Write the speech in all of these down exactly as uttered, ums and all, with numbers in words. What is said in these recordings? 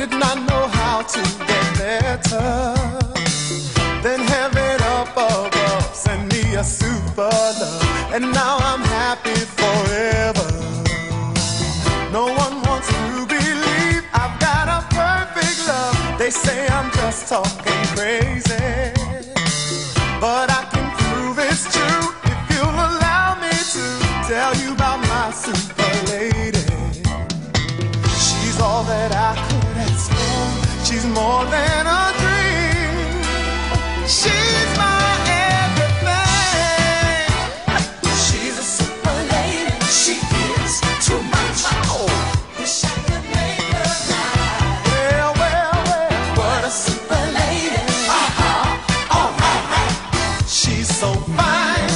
did not know how to get better than heaven up above send me a super love, and now I'm happy forever. No one wants to believe I've got a perfect love. They say I'm just talking crazy, but I can prove it's true if you'll allow me to tell you about my super lady. She's all that I could ask for. She's more than a dream. She's my everything. She's a super lady. She is too much. Oh. Wish I could make her mine. Well, well, well, what a super lady. Uh-huh. All right, right. She's so fine.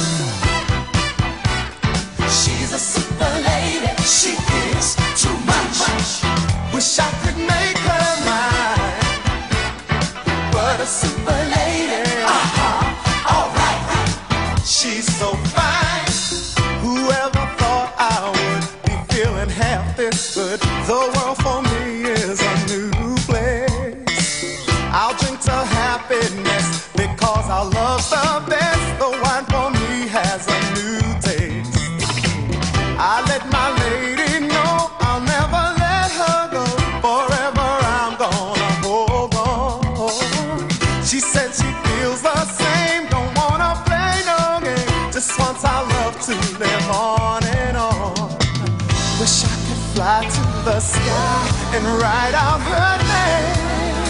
She's a super lady. She is too much. Wish I could make her mine. What a super lady. Uh-huh. All right, right. She's so fine. Whoever thought I would be feeling half this good? The world for me is a new place. I'll drink to happiness because our love's the best. The wine for me has a new taste. I let my lady know I'll never let her go. Forever I'm gonna hold on. She said she feels the same, don't wanna play no game, just wants our love to live on and on. Wish I could fly to the sky and write out her name.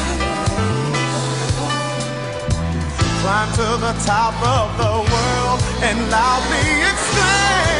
Climb to the top of the world and loudly exclaim.